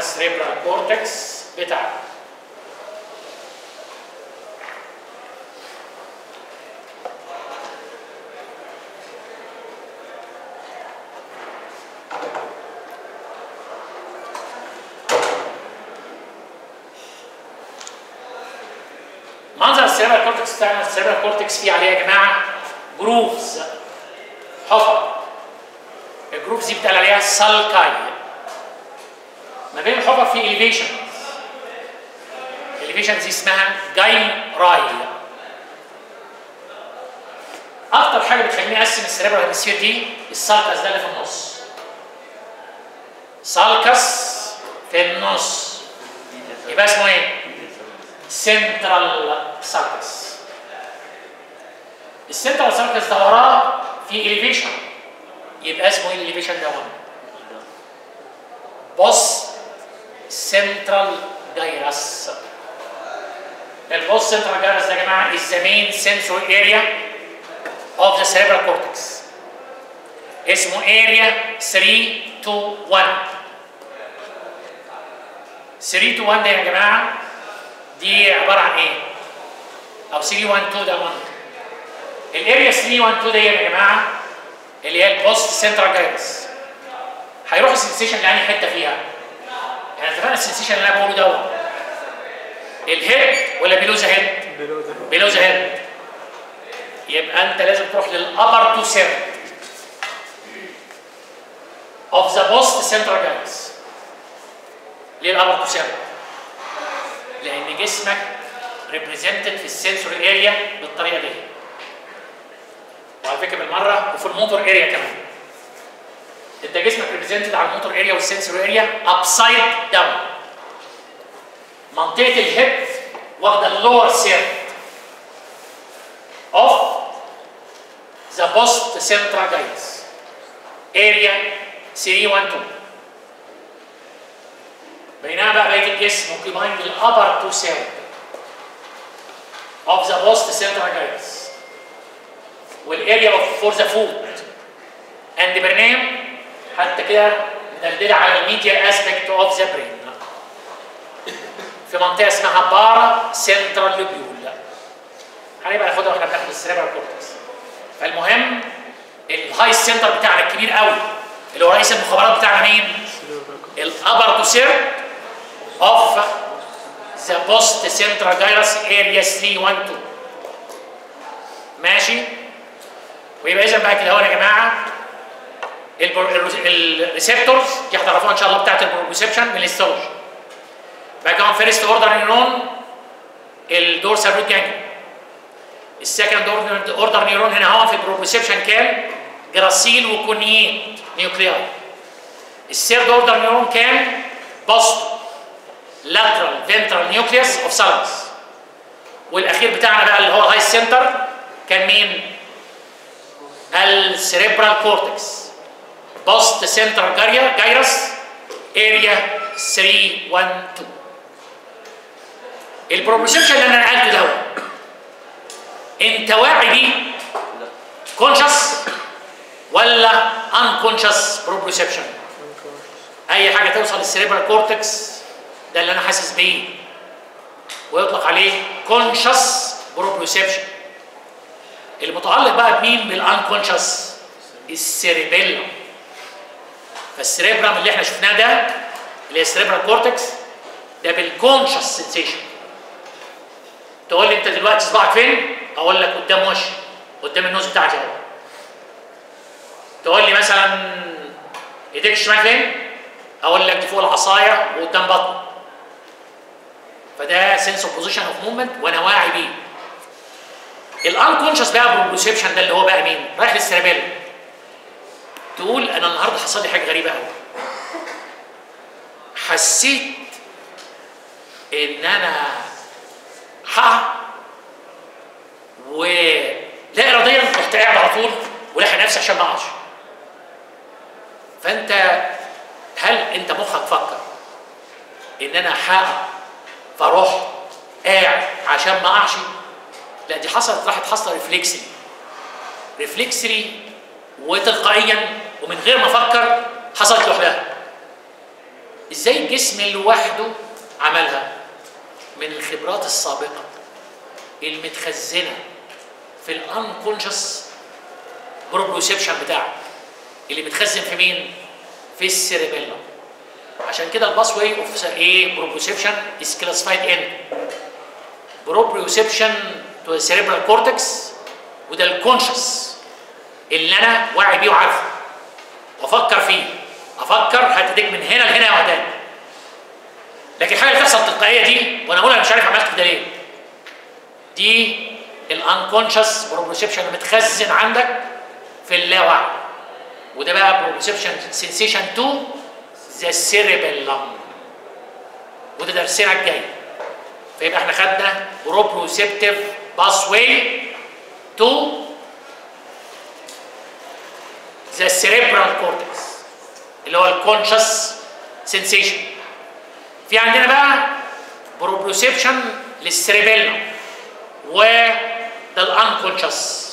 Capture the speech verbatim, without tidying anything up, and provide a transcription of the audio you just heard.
السريبرال كورتكس بتاعنا. منظر السريبرال كورتكس بتاعنا، السريبرال كورتكس فيه عليه يا جماعه جروفز، حفر. الجروفز دي بتقال عليها سالكاي. ما بين الحفر في اليفيشن، اليفيشن دي اسمها جايراي. اكتر حاجه بتخليني اقسم السريبرال هيمسفير دي السالكس ده اللي في النص. سالكس في النص يبقى اسمه ايه؟ سنترال سالكس. السنترال سالكس ده وراه في اليفيشن، يبقى اسمه ايه الاليفيشن ده؟ بوست سنترال جايرس. البوست سنترال جايرس ده يا جماعه is the main sensory area of the cerebral cortex. اسمه area ثري تو ون. ثري تو ون ده يا جماعه دي عباره عن ايه؟ او ثري ون تو ده واحد. الاريا ثري ون تو دي يا جماعه اللي هي البوست سنترال جايرس. هيروح السنسيشن لأنهي حته فيها؟ احنا اتفقنا السنسيشن اللي انا بقوله دوت الهيد ولا بيلو ذا هيد؟ بيلو ذا هيد. يبقى انت لازم تروح للابر تو سيرت اوف ذا بوست سنترال جايرس. ليه الابر تو سيرت؟ لان جسمك ريبريزنتد في السنسوري اريا بالطريقه دي. وعلى فكره بالمره وفي الموتور اريا كمان. انت جسمك ريبريزنتد على الموتور اريا والسنسوري اريا ابسايد داون. منطقه الهيد واخده اللور سيرت اوف ذا بوست سنترال جايرس اريا ثري ون تو. بينما بقى بقيه الجسم اوكيباينج الابر تو سيرت اوف ذا بوست سنترال جايرس والاريا اوف فور ذا فود اند برنام حتى كده مدلدله على الميديا اسبكت اوف ذا برين في منطقه اسمها بارا سنترال لوبيول. هنبقى ناخدها واحنا بناخد السريبرال كورتكس. فالمهم الهاي سنتر بتاعنا الكبير قوي اللي هو رئيس المخابرات بتاعنا مين؟ الابر تو سيرت اوف ذا بوست سنترال جايرس اريا ثري ون تو. ماشي؟ ويبقى اذا بقى كده اهو يا جماعه الريسبتورز دي هتعرفوها ان شاء الله بتاعت البروبريسبشن من الهيستولوجي. بقى كمان فيرست اوردر نيورون الدورسال روت جانجليون. السكند اوردر نيورون هنا اهو في البروبريسبشن كان جراسيل وكونييت نيوكلياي. الثيرد اوردر نيورون كان باستو لاترال فنترال نيوكليوس اوف سالامس. والاخير بتاعنا بقى اللي هو الهاي سنتر كان مين؟ السريبرال كورتكس بوست سنترال جايرس اريا ثري ون تو. البروبريسبشن اللي انا نقلته دوت انت واعي بيه كونشس ولا انكونشس بروبريسبشن؟ اي حاجه توصل للسريبرال كورتكس ده اللي انا حاسس بيه ويطلق عليه كونشس بروبريسبشن. المتعلق بقى بمين؟ بالانكونشس السيريبيلم. فالسريبرام اللي احنا شفناه ده اللي هي السريبرال كورتكس ده بالكونشس سنسيشن. تقول لي انت دلوقتي صباعك فين؟ اقول لك قدام وشي قدام النوز بتاعتي اهو. تقول لي مثلا ايديك الشمال فين؟ اقول لك دي فوق العصايه وقدام بطني. فده سنس اوف بوزيشن اوف موفمنت وانا واعي بيه. الانكونشس بقى بروبريسبشن ده اللي هو بقى مين؟ رايح للسيربيلم. تقول انا النهارده حصل لي حاجه غريبه قوي. حسيت ان انا هقع ولا اراديا رحت قاعد على طول ولاحق نفسي عشان ما اقعش. فانت هل انت مخك فكر ان انا هقع فاروح قاعد عشان ما اقعش؟ لا، دي حصلت راحت حصل ريفلكسري ريفلكسري وتلقائيا ومن غير ما افكر حصلت لوحدها. ازاي الجسم لوحده عملها؟ من الخبرات السابقه المتخزنه في الانكونشس بروبريوسبشن بتاعك، اللي متخزن في مين؟ في السيريبيلم. عشان كده الباس واي اوف ايه بروبريوسبشن از كلاسيفايد ان بروبريوسبشن تو السيريبرال كورتكس، وده الكونشس اللي انا واعي بيه وعارفه وافكر فيه، افكر هتديك من هنا لهنا يا وحدان. لكن الحاجه اللي بتحصل تلقائيه دي وانا اقول انا مش عارف عملت كده ليه، دي الانكونشس بروبريوسبشن المتخزن عندك في اللاوعي، وده بقى بروبريوسبشن سنسيشن تو ذا سيريبيلم، وده درسنا الجاي. فيبقى احنا خدنا بروبريوسبتيف باس واي تو ذا سيريبرال كورتكس اللي هو الكونشس سنسيشن. في عندنا بقى بروبريوسبشن للسيريبيلم وده الانكونشس